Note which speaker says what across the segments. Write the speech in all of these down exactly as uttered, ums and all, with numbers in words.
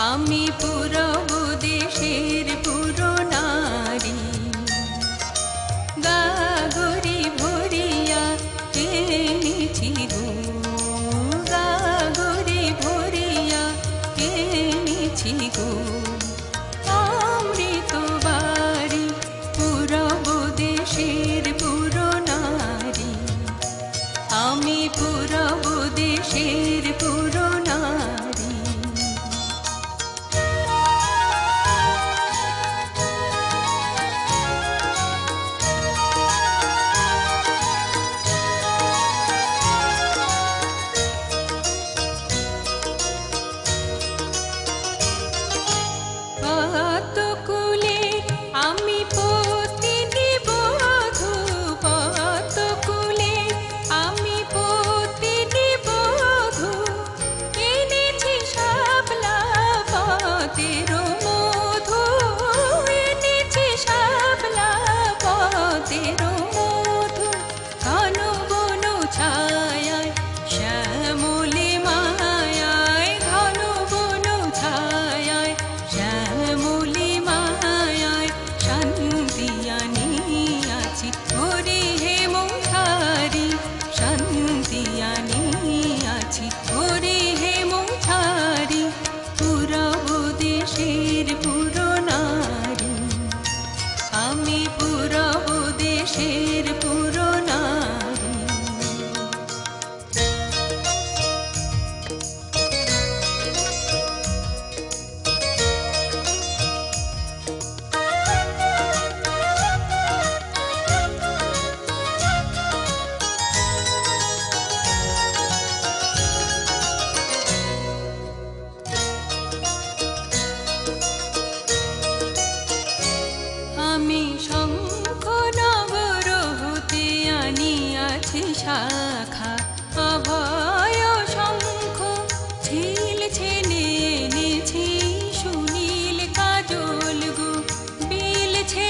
Speaker 1: আমি পুরব দেশের পুরো নারী গাগরি ভরিয়া এনেছি গো গাগরি ভরিয়া এনেছি গো অমৃত বাড়ি পুরব দেশের পুরো নারী আমি পুরব দেশের পুরো নারী শাখা অভয় শঙ্খ ঝিলছে নেছি সুনীল কাজল গো বিলছে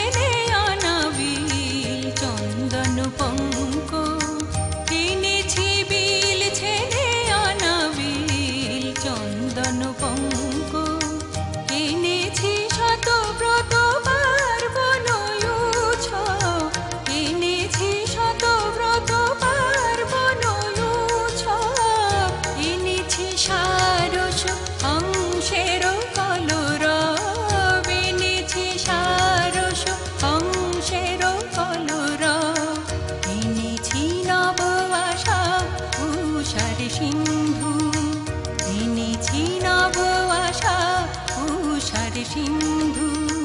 Speaker 1: অনাবিল চন্দন পঙ্ক এনেছি বিলছে অনাবিল চন্দন পঙ্ক এনেছি শত ব্রত পার্বণ এনেছি শত ব্রত সারস হংসের কলরব এনেছি সারস হংসের কলরব এনেছি নব আশা উষার সিন্ধু এনেছি নব আশা উষার সিন্ধু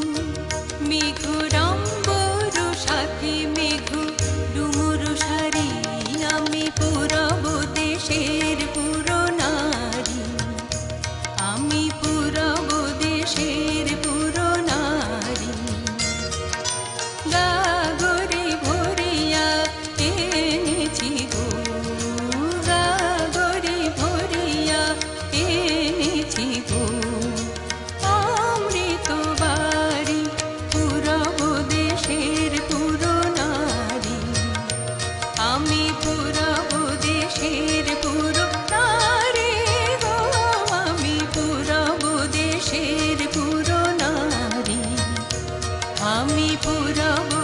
Speaker 1: মেঘরম্বর সাথে মেঘ ডুমুর সারি আমি পুরব দেশের পুরো নারী আমি পুরব দেশের পুরো নারী গাগরি ভরিয়া এনেছি গো গাগরি ভরিয়া এনেছি গো অমৃত বাড়ি পুরব দেশের পুরো নারী আমি পুরব দেশের পুরো নারী গো আমি পুরব দেশের পুরো নারী আমি পুরব